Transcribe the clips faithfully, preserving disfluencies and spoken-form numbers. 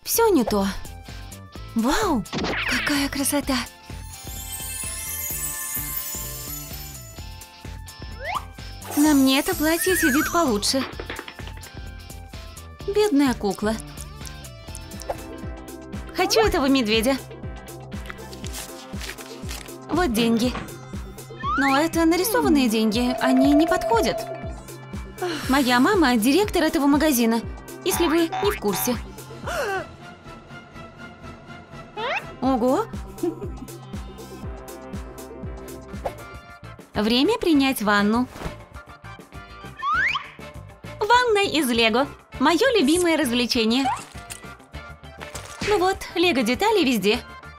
Все не то. Вау, какая красота! На мне это платье сидит получше. Бедная кукла. Хочу этого медведя. Вот деньги. Но это нарисованные деньги, они не подходят. Моя мама – директор этого магазина, если вы не в курсе. Ого! Время принять ванну. Ванна из Лего. Мое любимое развлечение. Ну вот, лего-детали везде.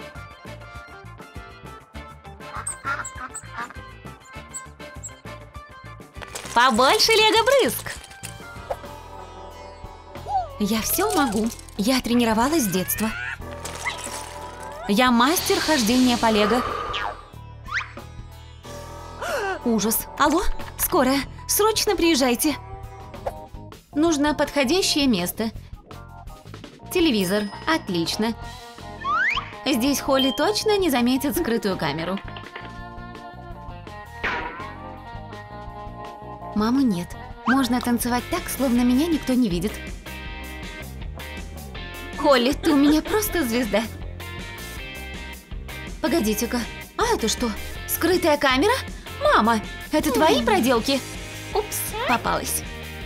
Побольше лего-брызг. Я все могу. Я тренировалась с детства. Я мастер хождения по лего. Ужас. Алло, скорая, срочно приезжайте. Нужно подходящее место. Телевизор. Отлично. Здесь Холли точно не заметит скрытую камеру. Мамы нет. Можно танцевать так, словно меня никто не видит. Холли, ты у меня просто звезда. Погодите-ка. А это что? Скрытая камера? Мама, это твои проделки? Упс, попалась.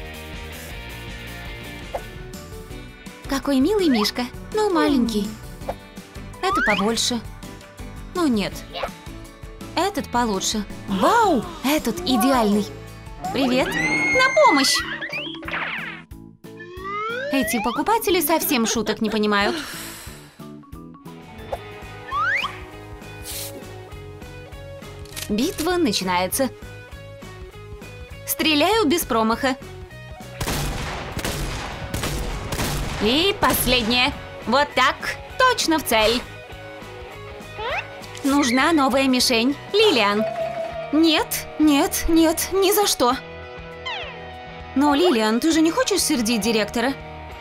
Какой милый мишка. Ну, маленький. Это побольше. Ну, нет. Этот получше. Вау, этот идеальный. Привет. На помощь. Эти покупатели совсем шуток не понимают. Битва начинается. Стреляю без промаха. И последнее. Вот так. Точно в цель. Нужна новая мишень. Лилиан. Нет, нет, нет, ни за что. Но, Лилиан, ты же не хочешь сердить директора?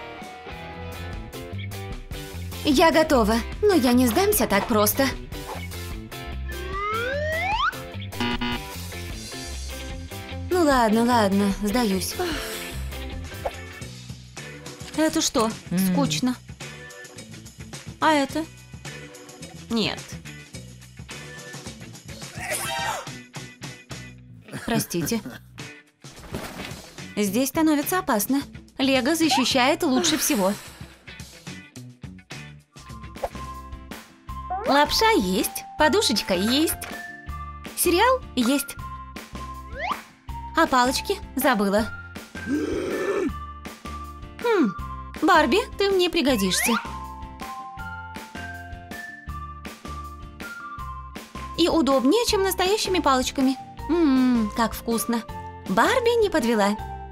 Я готова, но я не сдамся так просто. Ну ладно, ладно, сдаюсь. Это что? Mm. Скучно. А это? Нет. Простите. Здесь становится опасно. Лего защищает лучше всего. Лапша есть, подушечка есть. Сериал есть. А палочки забыла. Хм, Барби, ты мне пригодишься. И удобнее, чем настоящими палочками. Ммм, как вкусно. Барби не подвела.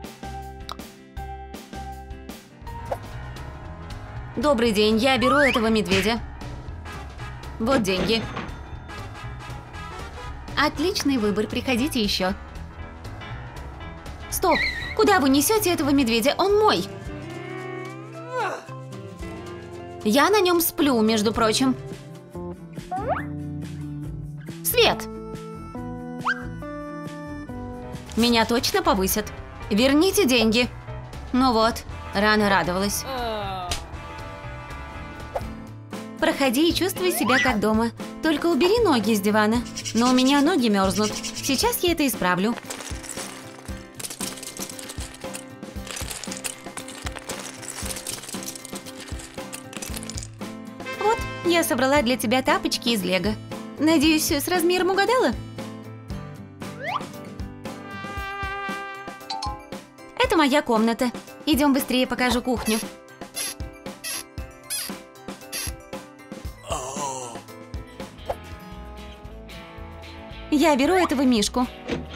Добрый день, я беру этого медведя. Вот деньги. Отличный выбор, приходите еще. Стоп, куда вы несете этого медведя? Он мой. Я на нем сплю, между прочим. Свет! Меня точно повысят. Верните деньги. Ну вот, рано радовалась. Проходи и чувствуй себя как дома. Только убери ноги с дивана. Но у меня ноги мерзнут. Сейчас я это исправлю. Вот, я собрала для тебя тапочки из лего. Надеюсь, с размером угадала? Это моя комната. Идем быстрее, покажу кухню. Я беру этого мишку.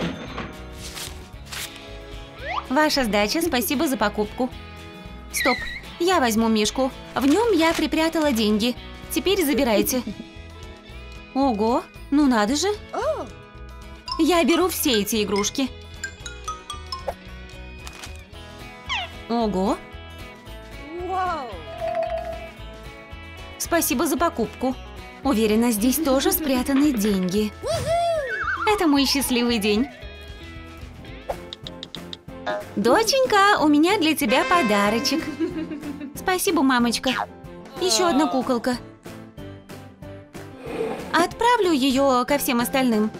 Ваша сдача, спасибо за покупку. Стоп, я возьму мишку. В нем я припрятала деньги. Теперь забирайте. Ого, ну надо же. Я беру все эти игрушки. Ого. Спасибо за покупку. Уверена, здесь тоже спрятаны деньги. Это мой счастливый день. Доченька, у меня для тебя подарочек. Спасибо, мамочка. Еще одна куколка. Отправлю ее ко всем остальным.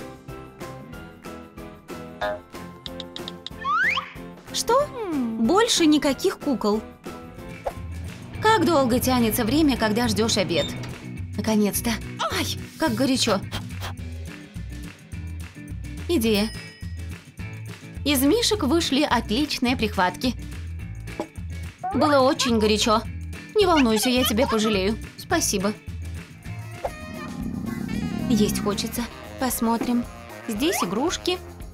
Что? Больше никаких кукол. Как долго тянется время, когда ждешь обед? Наконец-то. Ай, как горячо. Идея. Из мишек вышли отличные прихватки. Было очень горячо. Не волнуйся, я тебя пожалею. Спасибо. Есть хочется. Посмотрим. Здесь игрушки.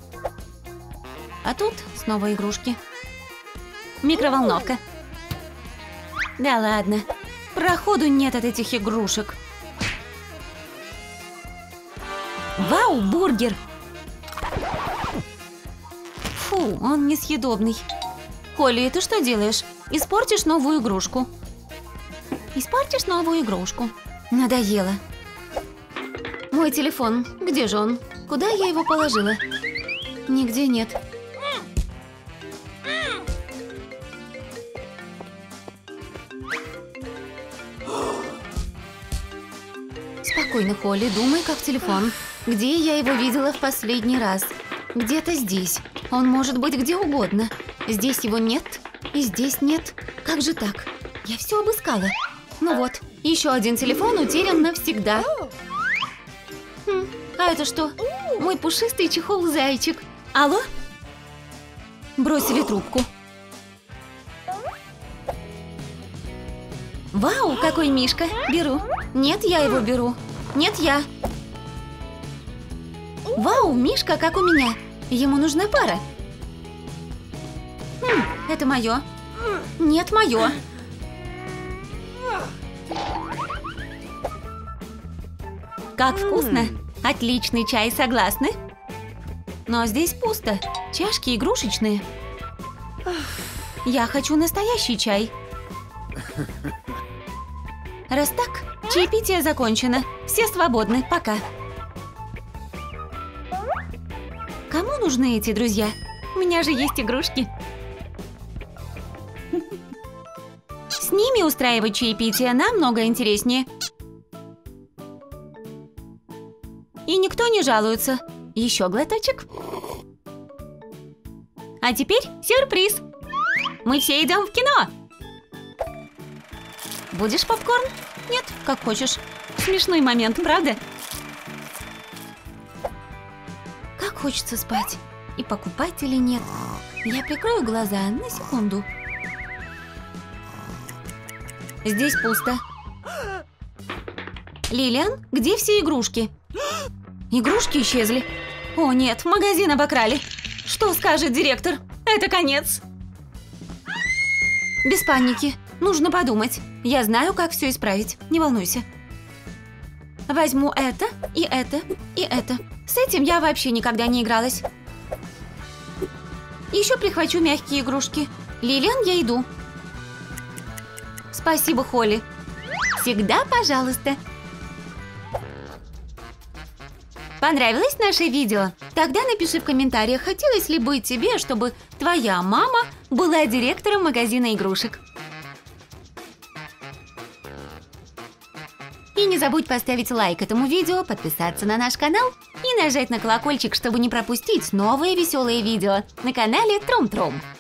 А тут снова игрушки. Микроволновка. Да ладно. Проходу нет от этих игрушек. Вау, бургер! Фу, он несъедобный. Холли, ты что делаешь? Испортишь новую игрушку. Испортишь новую игрушку. Надоело. Мой телефон. Где же он? Куда я его положила? Нигде нет. Спокойно, Холли, думай, как телефон. Где я его видела в последний раз? Где-то здесь. Он может быть где угодно. Здесь его нет, и здесь нет. Как же так? Я все обыскала. Ну вот, еще один телефон утерян навсегда. Хм, а это что? Мой пушистый чехол-зайчик. Алло? Бросили трубку. Вау, какой мишка. Беру. Нет, я его беру. Нет, я. Вау, мишка, как у меня. Ему нужна пара. Хм, это мое. Нет, мое. Как вкусно. Отличный чай, согласны? Но здесь пусто. Чашки игрушечные. Я хочу настоящий чай. Раз так, чаепитие закончено. Все свободны. Пока. Кому нужны эти друзья? У меня же есть игрушки. С ними устраивать чаепитие намного интереснее. И никто не жалуется. Еще глоточек. А теперь сюрприз. Мы все идем в кино. Будешь попкорн? Нет, как хочешь. Смешной момент, правда? Как хочется спать. И покупателей нет. Я прикрою глаза на секунду. Здесь пусто. Лилиан, где все игрушки? Игрушки исчезли. О нет, магазин обокрали. Что скажет директор? Это конец. Без паники. Нужно подумать. Я знаю, как все исправить. Не волнуйся. Возьму это, и это, и это. С этим я вообще никогда не игралась. Еще прихвачу мягкие игрушки. Лилиан, я иду. Спасибо, Холли. Всегда пожалуйста. Понравилось наше видео? Тогда напиши в комментариях, хотелось ли бы тебе, чтобы твоя мама была директором магазина игрушек. И не забудь поставить лайк этому видео, подписаться на наш канал и нажать на колокольчик, чтобы не пропустить новые веселые видео на канале Трум-Трум.